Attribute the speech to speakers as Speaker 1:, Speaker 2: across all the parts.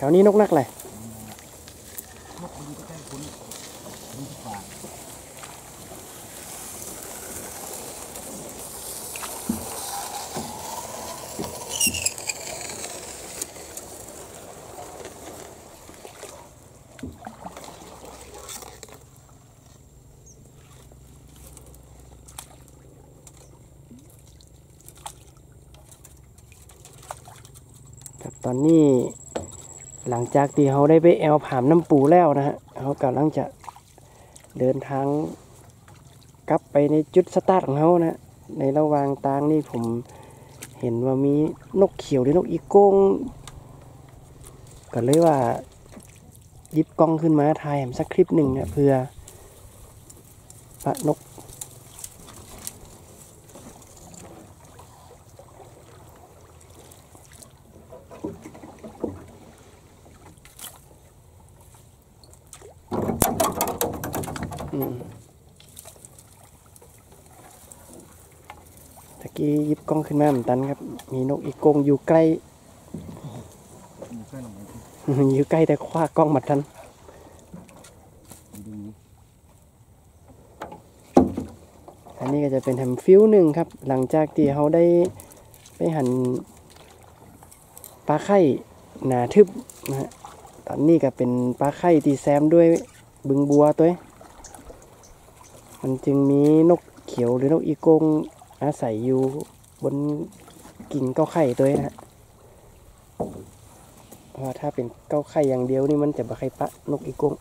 Speaker 1: ถวนี้นกนักเลย
Speaker 2: นกมันอยู่ใกล้ๆคนมันที่ป่า
Speaker 1: ตอนนี้หลังจากที่เขาได้ไปแอลผามน้ำปูแล้วนะฮะเขากำลังจะเดินทางกลับไปในจุดสตาร์ทของเขานะในระหว่างทางนี่ผมเห็นว่ามีนกเขียวหรือนกอีโก้งก็เลยว่าหยิบกล้องขึ้นมาถ่ายสักคลิปหนึ่งนะเพื่อปะนกตะกี้หยิบกล้องขึ้นมาเหมือนกันครับมีนกอีโก้งอยู่ใกล้อยู่ใกล้แต่คว้ากล้องมาทันอันนี้ก็จะเป็นแฮมฟิวหนึ่งครับหลังจากที่เขาได้ไปหั่นปลาไข่หนาทึบนะฮะตอนนี้ก็เป็นปลาไข่ที่แซมด้วยบึงบัวตัวมันจึงมีนกเขียวหรือนกอีโก้งอาศัยอยู่บนกิ่งเก้าไข่ตัวนะฮะเพราะถ้าเป็นเก้าไข่อย่างเดียวนี่มันจะบ่ใครปะนกอีโก้ง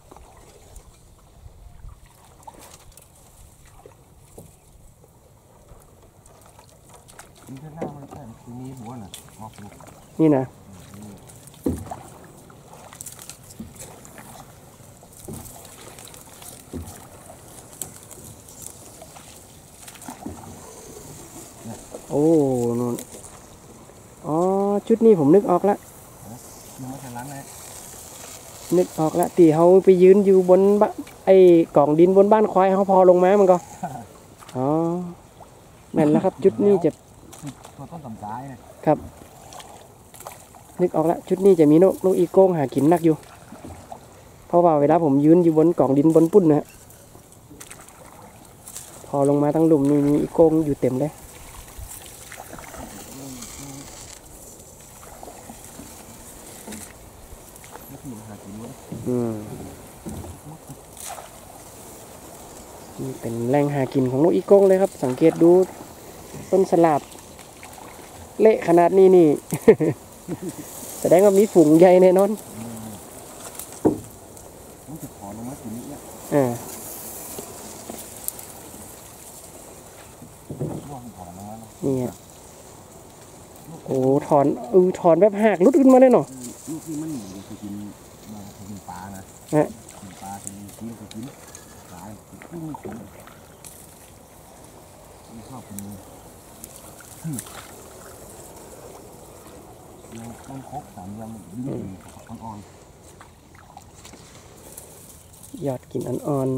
Speaker 1: นี่นะโอ้นู่นอ๋อชุดนี้ผมนึกออกละนึกออกละตีเขาไปยืนอยู่บนไอ้กล่องดินบนบ้านควายเขาพอลงมามันก็อ๋อนั่นแหละครับชุดนี้จะ
Speaker 2: ตัวต้นตำซ้าย
Speaker 1: นะครับนึกออกละชุดนี้จะมีนกอีโก้งหากินนักอยู่เพราะว่าเวลาผมยืนอยู่บนกล่องดินบนปุ้นนะฮะพอลงมาตั้งหลุมนี่มีอีโก้งอยู่เต็มเลยนี่เป็นแหล่งหากินของนกอีโก้งเลยครับสังเกตดูต้นสลับเละขนาดนี้นี่ แสดงว่ามีฝูงใหญ่แน่นอนนี่โอ้ถอนแบบหักลุดขึ้นมาเลยเนาะ
Speaker 2: ลูกที่มันเคยกินมาเคยกินปลานะปลาเป็นที่เคยกินปลาที่ไม่กินไม่ชอบกินต้องครบ3 วันยิ่งอ่อน
Speaker 1: ยอดกินอ่อน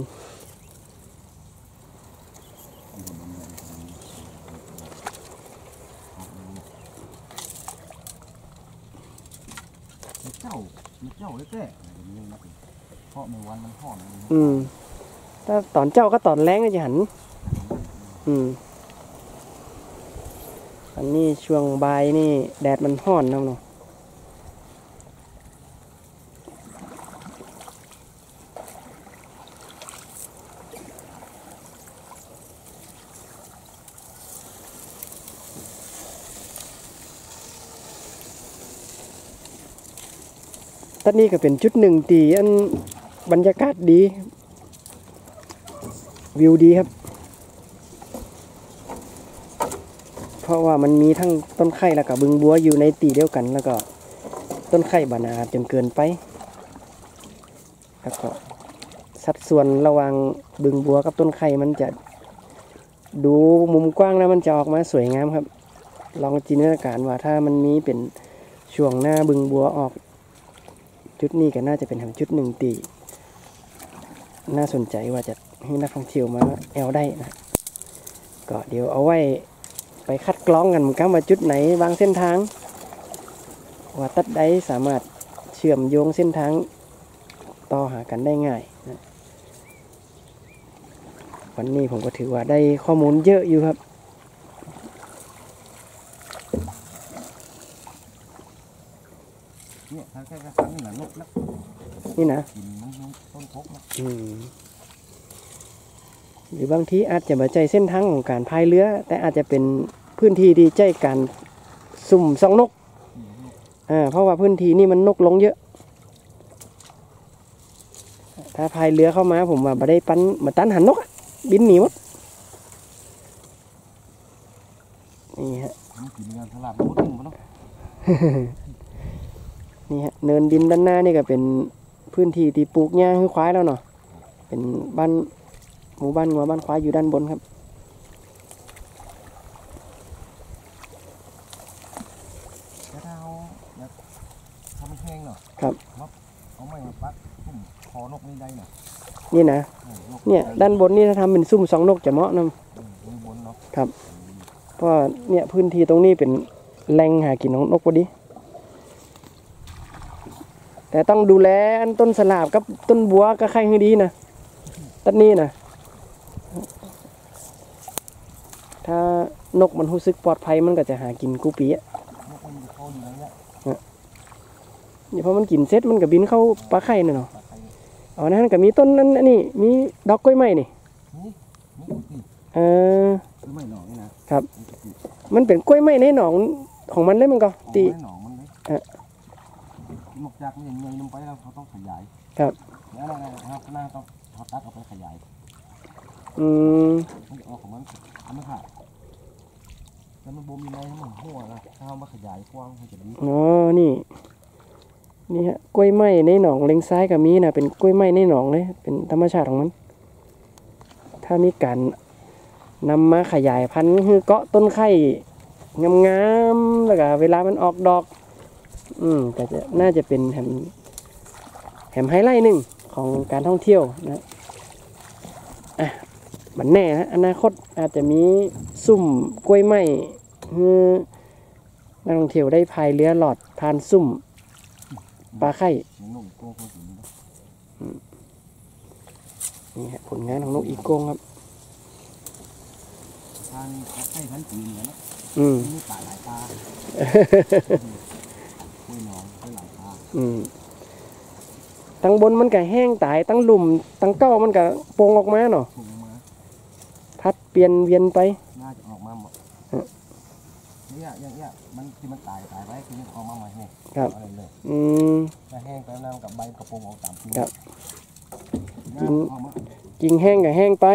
Speaker 2: เจ้าแก่เพราะในวันมันห่อน
Speaker 1: ถ้าตอนเจ้าก็ตอนแรงก็จะหันอันนี้ช่วงบ่ายนี่แดดมันห่อนนะเนาะตอนนี้ก็เป็นจุดหนึ่งที่อันบรรยากาศดีวิวดีครับเพราะว่ามันมีทั้งต้นไข่แล้วก็บึงบัวอยู่ในตีเดียวกันแล้วก็ต้นไข่บานาจนเกินไปแล้วก็สัดส่วนระหว่างบึงบัวกับต้นไข่มันจะดูมุมกว้างแล้วมันจะออกมาสวยงามครับลองจินตนาการว่าถ้ามันมีเป็นช่วงหน้าบึงบัวออกจุดนี้ก็น่าจะเป็นจุดหนึ่งตีน่าสนใจว่าจะให้นักท่องเที่ยวมาแอลได้นะก็เดี๋ยวเอาไว้ไปคัดกรองกันกันว่าจุดไหนบางเส้นทางว่าตัดได้สามารถเชื่อมโยงเส้นทางต่อหากันได้ง่ายนะวันนี้ผมก็ถือว่าได้ข้อมูลเยอะอยู่ครับ
Speaker 2: เนี่ยถ้าแค่กระสังนี่นะนกนะ
Speaker 1: นี่นะ
Speaker 2: กินมันต้นพกนะ
Speaker 1: หรือบางทีอาจจะมาใจเส้นทางของการพายเรือ แต่อาจจะเป็นพื้นที่ที่ใจการสุ่มส่องนกเพราะว่าพื้นที่นี่มันนกลงเยอะ ถ้าพายเรือเข้ามาผมว่าบ่ได้ปันมาตันหันนกอะบินหนีหมดนี่ฮะ
Speaker 2: มันกินงานสลับมดหนึ่งมันเนาะ
Speaker 1: นี่ฮะเนินดินด้านหน้านี่ก็เป็นพื้นที่ที่ปลูกหญ้าให้ควายแล้วเนาะเป็นบ้านหมู่บ้านงัวบ้านควายอยู่ด้านบนครับ
Speaker 2: แต่ถ้าเอาแบบทำแห้งเนาะ
Speaker 1: ครับ
Speaker 2: เอาไม้มาปักพุ่มคอนกนี่ได้เนาะ
Speaker 1: นี่นะเนี่ยด้านบนนี่ถ้าทำเป็นซุ่มสองนกจะเหมาะนะ
Speaker 2: มีบนเนาะ
Speaker 1: ครับเพราะว่าเนี่ยพื้นที่ตรงนี้เป็นแหล่งหากินของนกพอดี แต่ต้องดูแลอันต้นสลาบกับต้นบัวก็ใครให้ดีนะต้นนี้นะถ้านกมันรู้สึกปลอดภัยมันก็จะหากินกูปีอ่ะ
Speaker 2: นกมันจะเข้าอยู่ในเนี้ย
Speaker 1: นี่พอมันกินเสร็จมันก็บินเข้าปลาไข่น่ะเนาะ
Speaker 2: ปลาไข่
Speaker 1: อ๋อนั่นก็มีต้นนั้นอันนี้มีดอกกล้วยไม้นี่
Speaker 2: นี่นี่
Speaker 1: เออ
Speaker 2: คือไม่หนองนี่นะครับ
Speaker 1: มันเป็นกล้วยไม้ในหนองของมันเลยมันก็ตี
Speaker 2: ไม่หนองมันเลยนกจากมันยังไงลงไปแล้วเขาต้องขยาย
Speaker 1: ครับ
Speaker 2: แล้วนะครับข้างหน้าต้องเขาตัดออกไปขยาย
Speaker 1: อืม
Speaker 2: มันจะออกของมันทำไม่ขาดแล้วมันบ่มีอะไรให้มันหัวนะถ้าเอามาขยายกว้างมันจะดี
Speaker 1: อ๋อนี่นี่ฮะกล้วยไม้ในหนองเล็งซ้ายกับมีนะเป็นกล้วยไม้ในหนองเลยเป็นธรรมชาติของมัน ถ้ามีการนำมาขยายพันธุ์คือเกาะต้นไข่งามๆแล้วก็เวลามันออกดอกแต่จะน่าจะเป็นแหมไฮไลท์หนึ่งของการท่องเที่ยวนะอ่ะมันแน่นะอนาคตอาจจะมีซุ่มกล้วยไม้คือนักท่องเที่ยวได้พายเรือหลอดผ่านซุ่มปลาไข่
Speaker 2: นกโก้เขาถึง
Speaker 1: นี่ฮะผลงานของนกอีโกงครับ
Speaker 2: ทางให้พันปีเหมือนกันนะ
Speaker 1: อืม
Speaker 2: มีป่าหลายปลาคุยหนองคุยหลายปลา
Speaker 1: ตั้งบนมันก็แห้งตายตั้งหลุมตั้งเก้ามันก็โป่งออกมาเนาะ
Speaker 2: ถูกมา
Speaker 1: พัดเปลี่ยนเวียนไป
Speaker 2: น่าจะออกมาหมดเนี่ยอย่างเงี้ยมันที่มันตายไปคือมันออกมาใหม่เนี่ย
Speaker 1: ครับ
Speaker 2: อะไรเลย
Speaker 1: อืม
Speaker 2: ถ้าแห้งไปน้ำกับใบกระโปรงออกตามที
Speaker 1: ครับ
Speaker 2: น้ำออกมา
Speaker 1: กิ่งแห้งก็แห้งไป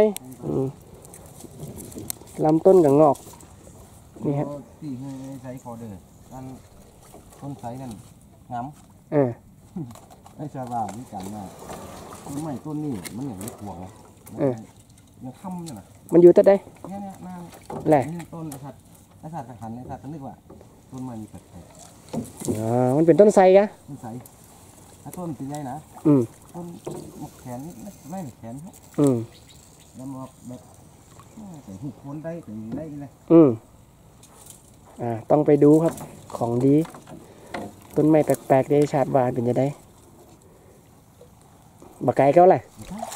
Speaker 1: ลำต้นก็งอก นี่ฮะ
Speaker 2: ที่ให้ใช้คอเดอร์นั่นต้นไทรนั่นงาม
Speaker 1: อ่า
Speaker 2: ไอ้ชาวบ้านวิจารณ์ว่าต้นไม้ต้นนี้มันอย่างไม่ห่วงนะยังค่ำเนี่ยนะ
Speaker 1: มันอยู่แต่ใด
Speaker 2: เนี่ยน้
Speaker 1: แหละ
Speaker 2: ำนี่ต้นไอ้สัตว์หันไอ้สัตว์นึกว่าต้นไม้มีแปลก
Speaker 1: อ๋อมันเป็นต้นไทรกะ
Speaker 2: ๆต้นไทรถ้าต้นเป็นไงนะ
Speaker 1: อืม
Speaker 2: ต้นแขนไม่แขน
Speaker 1: อืม
Speaker 2: แล้วมาแบบแต่หุบพ้นได้แต่ได้เลย
Speaker 1: ต้องไปดูครับ ของดี ต้นไม้แปลกๆในชาติวานเป็นยังไงบักไก่เขาแหละ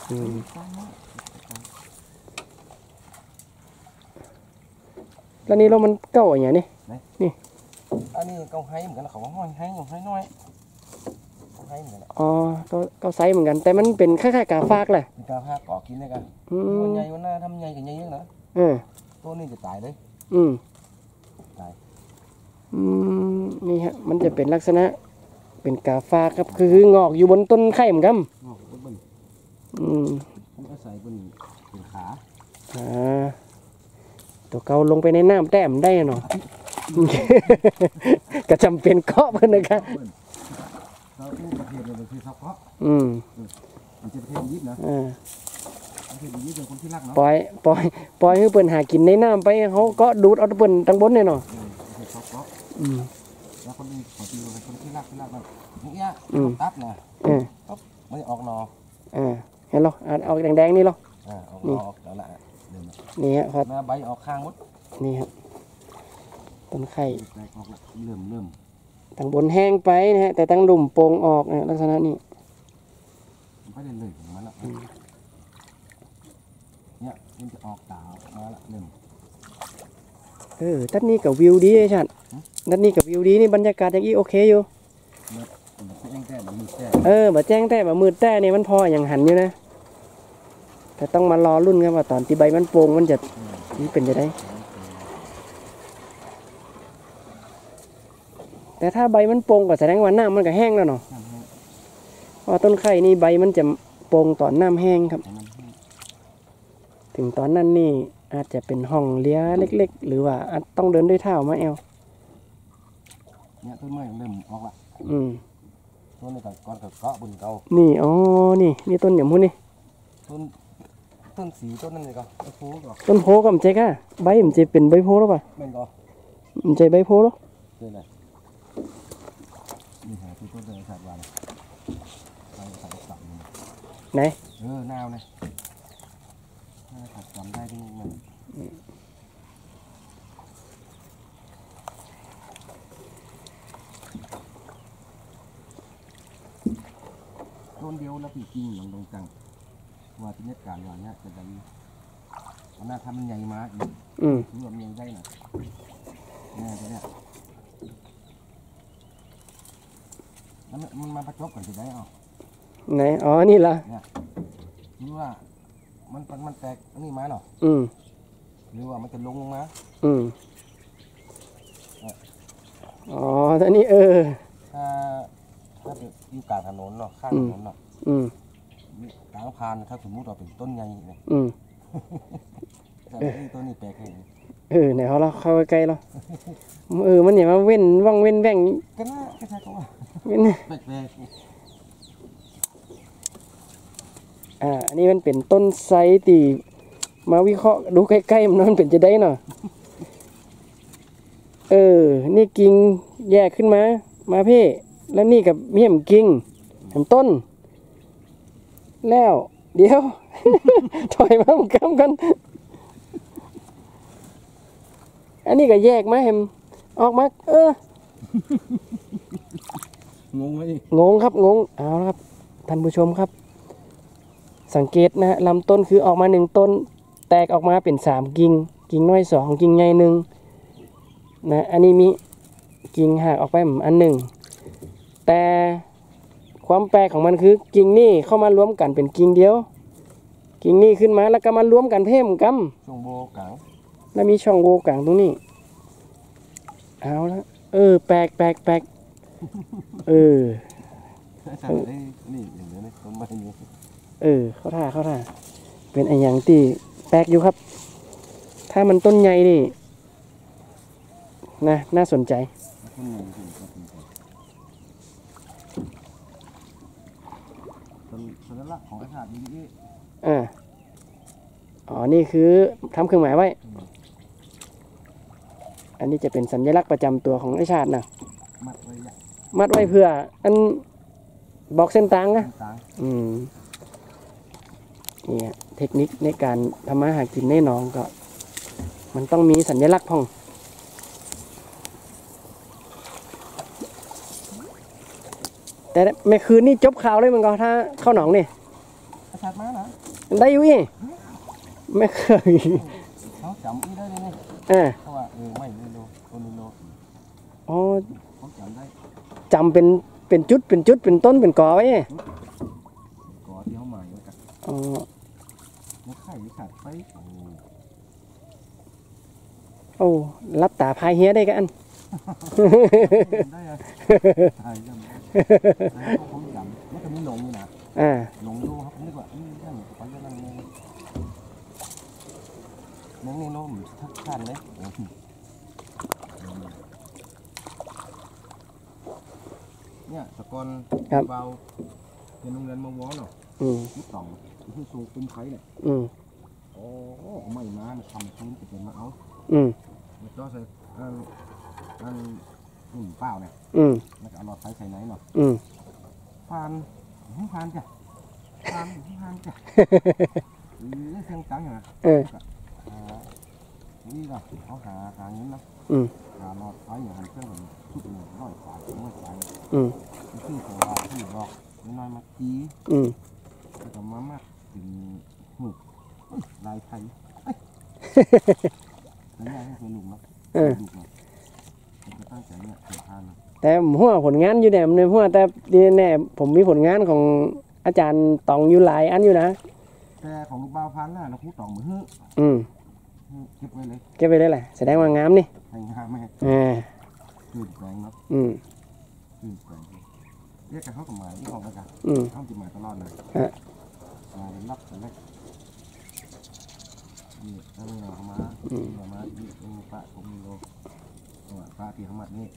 Speaker 1: แล้วนี่เรามันเก้าอย่างนี้
Speaker 2: อันนี้เกาไฮเหมือนกันเขาห้อยไฮอยู่ไฮน้อยไฮเหมือนกัน
Speaker 1: อ๋อก็ไซส์เหมือนกัน แต่มันเป็นคล้ายๆกาฟากแหละ
Speaker 2: มีกาผ้าก่อกินเลยกัน
Speaker 1: อื
Speaker 2: มัน
Speaker 1: ม
Speaker 2: ใหญ่วันหน้าทำใหญ่กันใหญ่เยอะนะ
Speaker 1: เออ
Speaker 2: ต้นนี้จะตายเลย
Speaker 1: อืม
Speaker 2: ตาย
Speaker 1: นี่ฮะ มันจะเป็นลักษณะ เป็นกาฟากครับ คืองอกอยู่บนต้นไข่เหมือนกัน
Speaker 2: งอกบน มันก็ใส่บนเป็นขา
Speaker 1: ตัวเกาลงไปในน้ำแต้มได้เนาะ ก็จำเป็นเกาะเพิ่นนะครับ
Speaker 2: เราตู้ประเทศเลยคือซับเพาะ มันจะประเทศยิบนะประเทศยิบเป็นคนที่รักเนาะ
Speaker 1: ปล่อยให้เพิ่นหากินในน้ำไปเขาก็ดูดเอาเพิ่นตั้งบนเนี่ยเนาะ
Speaker 2: ประเทศซับเพาะแล้วคนนี้ขอตีเป็นคนที่รักแบบนี้ตัดนะปั๊บไม่ออกนอ
Speaker 1: เห็นหรอเอาแดงๆนี่หรอ
Speaker 2: ออกนอออกแล้วละเดิน
Speaker 1: นี่ฮะครับ
Speaker 2: มาใบออกข้างมด
Speaker 1: นี่ครับต้นไข่
Speaker 2: แตกออกละเริ่ม
Speaker 1: ทางบนแห้งไปนะฮะแต่ทางหลุมโป่งออกนะลักษณะนี้
Speaker 2: มันก็เลยเลยของมันละเนี่ยมันจะออกตาออกมาละหนึ่ง
Speaker 1: ด้านนี้กับวิวดีชัดด้านนี้กับวิวดีนี่บรรยากาศอย่างนี้โอเคอยู่
Speaker 2: แบบแจ้งแต่แบบมือแต่
Speaker 1: แบบแจ้งแต่แบบมืดแต่นี่มันพออย่างหันอยู่นะแต่ต้องมารอรุ่นกันว่าตอนที่ใบมันโป่งมันจะนี่เป็นจะได้แต่ถ้าใบมันโป่งก็แสดงว่าน้ำมันก็แห้งแล้วเนาะเพราะต้นไข่นี่ใบมันจะโป่งตอนน้ำแห้งครับถึงตอนนั้นนี่อาจจะเป็นห้องเลี้ยเล็กๆหรือว่าอาจต้องเดินด้วยเท้ามา
Speaker 2: เนี่ยต้นไม้เริ่มออกละต้นนี้ก็ก้อนกับเกาะบนเก่า
Speaker 1: นี่นี่ต้นอย่างพวกนี้
Speaker 2: ต้นสีต้นนั่นเลยก็ต้นโพก็
Speaker 1: ต้นโพก็มันเจ๊ก่ะใบมันจะเป็นใบโพหรือเปล่า
Speaker 2: มันก็
Speaker 1: มันจะใบโพหรอ
Speaker 2: นี่แหละนี่หาที่ต้นเลยสัตว์วันไปสัตว์สัตว์
Speaker 1: ไหน
Speaker 2: นาวนะสัตว์จำได้ที่มันต้นเดียวแล้วปีกิ่งลงตรงจังว่าที่เนี่ยการว่าเนี่ยจะได้เอาหน้าทำมันใหญ่มาอีกรวมใหญ่ได้หน่อยเนี่ยตัวเนี้ยมันมาประจบกันจะได้เอา
Speaker 1: ไหนนี่ล่ะ
Speaker 2: เนี่ยรู้ว่ามันแตกอันนี้มาหรอหรือว่ามันจะลงมา
Speaker 1: ตอนนี้
Speaker 2: ถ้าอยู่กลางถนนเนาะข้างถนนเนาะกลางพานถ้าสมมุติเราเป็นต้นใหญ่เนี่ยแต่ต้นนี้แปลกเลย
Speaker 1: ไหนเขาเข้าใกล้เรามันอย่ามาเว้นว่างเว้นแว่ง
Speaker 2: ก็น่าก็ใช่ก็ว่า
Speaker 1: เว้น
Speaker 2: แปลก
Speaker 1: อันนี้มันเป็นต้นไทรตีมาวิเคราะห์ดูใกล้ๆมันเป็นจะได้เนาะนี่กิ่งแยกขึ้นมาพี่แล้วนี่กับเมี่ยมกิ่งแถมต้นแล้วเดี๋ยว ถอยมาเหมือนกันอันนี้ก็แยกมาเห็มออกมาง
Speaker 2: งไหม
Speaker 1: งงครับงงเอาละครับท่านผู้ชมครับสังเกตนะลำต้นคือออกมา1ต้นแตกออกมาเป็น3กิ่งน้อย2กิ่งใหญ่1นะอันนี้มีกิ่งหักออกไปอันหนึ่งแต่ความแปลกของมันคือกิ่งนี่เข้ามารวมกันเป็นกิ่งเดียวกิ่งนี่ขึ้นมาแล้วก็มารวมกันเพิ่มกัน
Speaker 2: ช่องโบกลาง
Speaker 1: แล้วมีช่องโหว่กลางตรงนี้เอาละแปลก
Speaker 2: ใช่นี่อย่างนี้ต้นไม้นี้
Speaker 1: เข้าท่าเป็นไอ้อย่างที่แปลกอยู่ครับถ้ามันต้นใหญ่นี่นะน่าสนใจ
Speaker 2: สัญลักษณ์ของไอ้ชาตินี้
Speaker 1: นี่คือทำเครื่องหมายไว้อันนี้จะเป็นสัญลักษณ์ประจำตัวของไอ้ชาตินะมัดไว้เพื่ออันบอกเส้นทางนะนี่เทคนิคในการทำมาหากินในหนองก็มันต้องมีสัญลักษณ์พ่องแต่ไม่คืนนี่จบข่าวเลยมันก็ถ้าเข้าหนองนี่
Speaker 2: ชาติมาเหรอ
Speaker 1: ได้อยู่ยี่ไม่เคย
Speaker 2: เขาจำได้เลยเนี่ยเพราะว่าไม่โลคนโลเขาจำได้
Speaker 1: จำเป็นจุดเป็นต้นเป็นกอไว้
Speaker 2: กอที่เขาหมายไว้กันแล้วไข่ขาดไป
Speaker 1: รับตาพายเฮียได้กัน
Speaker 2: ได้อะใช่จำได้เขาจำมันจะมีหลงอยู่นะหลงดูครับนึกว่านั่นไปยังนั่นนี่โน้มทักทานเลยเนี่ยตะกอนเบาเป็นโรงเรียนมาวอเนาะที่สองที่สูงตุ้มไข่เนี่ยไม่มาทำพื้นจะเป็นมาเอาแล้วก็ใส่อันเปล่าเนี่ยแล้วก็เอาหลอดไฟใส่ไหนเนาะพานจ้ะพานจ้ะเสียงจังเหรอนี่ก็เขาหาเงินนะหาหลอดไฟอย่างเครื่องแบบทุกอย่างร้อยสายร้อยสายซึ่งของเราที่ดอกน้อยมาจีแล้วก็มามัดถึงหมึกลายไทยแต่เนี่ยให้เคยลุกเนาะลุกเนาะผมจะตั้งใจเนี่ยเสียทาน
Speaker 1: แต่หัวผลงานอยู่เนี่ยในหัวแต่ดีแน่ผมมีผลงานของอาจารย์ตองอยู่หลายอันอยู่นะ
Speaker 2: แต่ของลูกบ่าวพันน่ะเราพูดตองมือเก็บไว้เลย
Speaker 1: เก็บไว้เลยแหละแสดงว่างามนี่
Speaker 2: งามไหมตื่นแปลงเนาะตื่นแปลงเรียกกันเข้ากับหมายที่ของกันเข้าติดหมายตลอดเลยมาเป็นรับกันเลยนี่ถ้าไม่เอามาที่ปะผมมีโลปะที่เขามัดนี่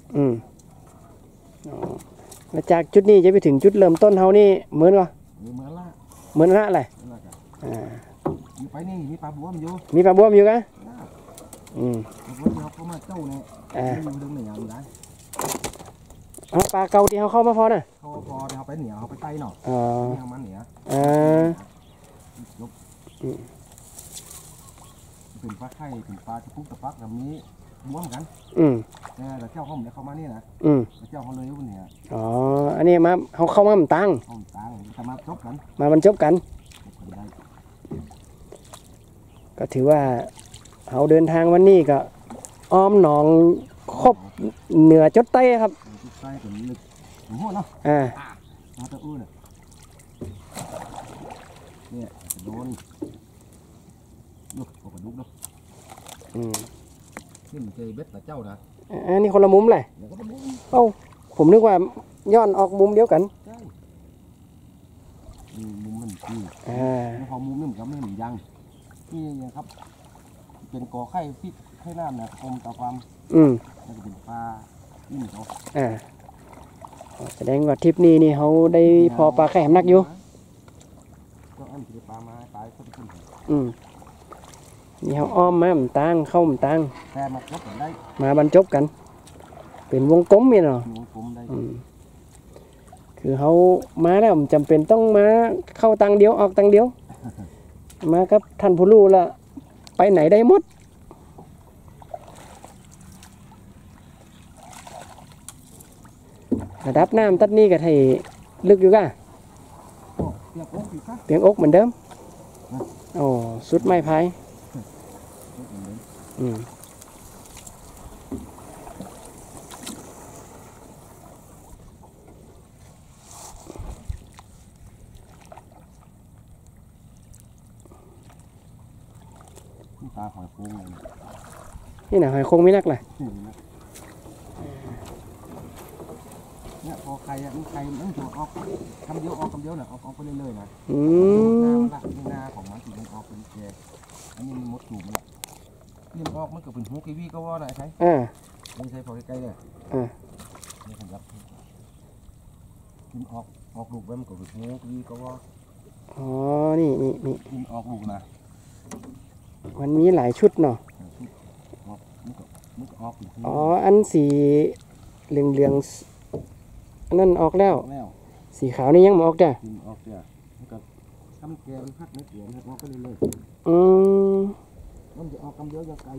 Speaker 1: แล้วจากจุดนี้จะไปถึงจุดเริ่มต้นเขานี่เหมือนวะ
Speaker 2: เหมือนละ
Speaker 1: อะไร
Speaker 2: อยู่ไปนี่มีปลาบวมอยู่
Speaker 1: มีปลาบวมอยู่กัน
Speaker 2: ปลาบวมเขาเข้ามาเจ้าเนี่ยอยู่ดึงเหนียวอยู่ได้
Speaker 1: ปลาเก่าที่เขาเข้ามาพอน่ะ
Speaker 2: เขาพอเขาไปเหนียวเขาไปไตหน่อยเขามันเหนียวเป็นปลาไข่เป็นปลาที่ปุ๊บตะปักแบบนี้บวมกันแต่เจ้าเขาเหมือนเขามานี่นะเจ้าเขาเลยวันนี้
Speaker 1: อันนี้มาเขาเข้ามาตั้ง
Speaker 2: จะมาจบกัน
Speaker 1: มาบรรจบกันก็ถือว่าเขาเดินทางวันนี้ก็อ้อมหนองครบเหนือจดใต้ครับ
Speaker 2: จดใต้เป็นลึกหัวเนาะมาตะอื้อเนี่ยโดนลุกออกมาลุกเนาะขึ้นเจเบ็ดแต่เจ้านะ
Speaker 1: อันนี้คนละมุมเลยเอ้าผมนึกว่าย้อนออกมุมเดียวกัน
Speaker 2: มุมมันคือพอมุมนี่มันก็ไม่เหมือนยังนี่ยังครับเป็นกอไข่ฟิตไข่น้ำเนี่ยกลมตาความแล้วก็เป็นปลาอิ่มเขา
Speaker 1: แสดงว่าทริปนี้นี่เขาได้พอปลาไข่แหมนักอยู่
Speaker 2: ก็อันที่ปลามาปลาก็ไปขึ้น
Speaker 1: นี่เขาอ้อมมามันตั้งเข้ามันตั้ง
Speaker 2: แต่มาจบกันได้
Speaker 1: มาบรรจบกันเป็นวงกลมนี่เนาะคือเขามาแล้วจำเป็นต้องมาเข้าตังเดียวออกตังเดียวมาครับท่านผู้รู้ละไปไหนได้หมดระดับน้ำตัดนี้กับไทยลึกอยู่ก่ะเตียงอกเหมือนเดิมโอ้สุดไม้พาย
Speaker 2: ปลาหอยโค้งเลย
Speaker 1: นี่นะหอยโค้งไม่นักเลย
Speaker 2: เนี่ยพอใครมันถูกออกคำเดียวออกคำเดียวเนี่ยออกไปเรื่อยๆนะหน้าของมันถึงมันออกเป็นแกอันนี้มันมดถูกมันแหละนี่มันออกมันก็เป็นหูกีวีก็ว่าได้ใช่ไม่ใช่พอใกล้ๆเลยนี่ผมรับกินออกลูกไว้มันก็เป็นหูกีวีก็ว่า
Speaker 1: นี่
Speaker 2: กินออกลูกนะ
Speaker 1: มันมีหลายชุดเนาะอันสีเหลืองนั่นออกแล้วสีขาวนี่ยังไม่ออกจ้ะ
Speaker 2: ออกจ้ะแล้วก็ทำแกงพักเนื้อเกลือออกก็เลยมันจะออกกำเดียวยังไกล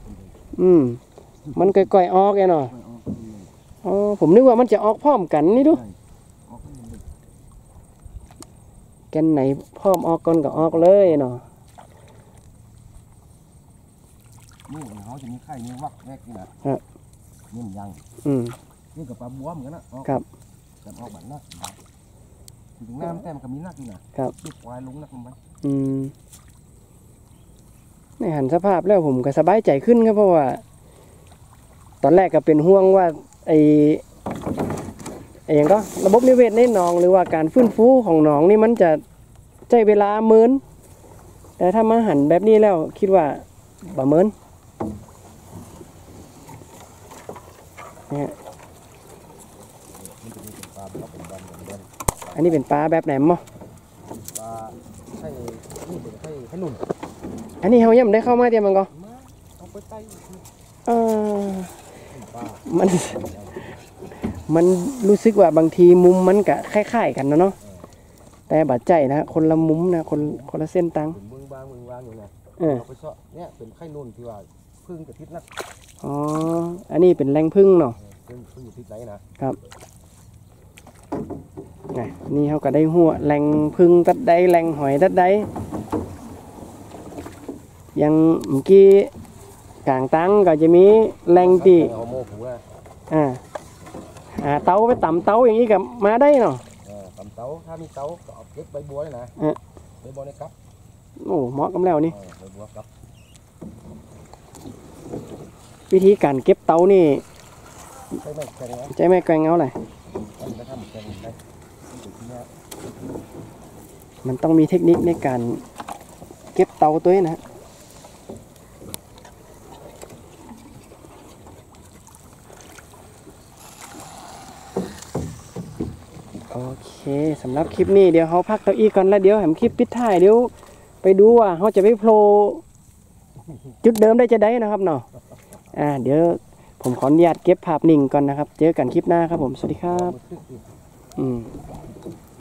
Speaker 1: มันก่อยๆออกไงเนาะผมนึกว่ามันจะออกพร้อมกันนี่ดูแกนไหนพร้อมออกก่อนก็ออกเลยเนาะ
Speaker 2: นี่เขาจะมีไข่นี่วักแรกนี่นะนี่มันยังนี่กับปลาบัวเหมือนกันนะ
Speaker 1: ครับ
Speaker 2: แต่ออกแบบนักถึงน้ำแต้มกับมีนักนี่นะลูกควายลงนักลงไป
Speaker 1: ในหันสภาพแล้วผมก็สบายใจขึ้นครับเพราะว่าตอนแรกก็เป็นห่วงว่าไอ้อย่างก็ระบบนิเวศในหนองหรือว่าการฟื้นฟูของหนองนี่มันจะใช้เวลาเมินแต่ถ้ามาหันแบบนี้แล้วคิดว่าบ่เมินอันนี้เป็นปลาแบบไหนมั้ง
Speaker 2: ปลาไข่นี่เป็นไข่หนุ่ม
Speaker 1: อันนี้เขายังไม่ได้เข้ามาเดียวมันก็
Speaker 2: เอาไปไต่
Speaker 1: มันรู้สึกว่าบางทีมุมมันก็คล้ายๆกันเนาะแต่บาดใจนะคนละมุมนะคนละเส้นตัง
Speaker 2: มึงบางอยู่นะเอาไปเซาะเนี่ยเป็นไข่นุ่มที่ว่าพึ่งกับทิศนะ
Speaker 1: อ๋ออันนี้เป็นแรงพึ่งเนาะ
Speaker 2: พึ่งอยู่ทิศไหนนะครับ
Speaker 1: นี่เขาก็ได้หัวแรงพึ่งตัดได้แรงหอยตัดได้ยังเมื่อกี้กลางตั้งก็จะมีแรงตี
Speaker 2: เอาโม่ผูนะ
Speaker 1: เตาไปต่ำเตาอย่างนี้กับมาได้เนาะ
Speaker 2: ตำเตาถ้ามีเตาก็เอาเก็บใบบัวเลยนะใบบัวในกับ
Speaker 1: โอ้เหมาะกับแล้วนี่
Speaker 2: ใบบัวกับ
Speaker 1: วิธีการเก็บเตานี่
Speaker 2: ใช่ไหมใช่ไหม
Speaker 1: ใจไม่แกว่งเอาเลย
Speaker 2: อันนี้ก็ทำเป็นได้
Speaker 1: มันต้องมีเทคนิคในการเก็บเตาตัวนี้นะฮะโอเคสำหรับคลิปนี้เดี๋ยวเขาพักเก้าอี้ก่อนแล้วเดี๋ยวแหมคลิปปิดท้ายเดี๋ยวไปดูว่าเขาจะไปโผล่จุดเดิมได้จะได้นะครับเนาะเดี๋ยวผมขออนุญาตเก็บภาพนิ่งก่อนนะครับเจอกันคลิปหน้าครับผมสวัสดีครับ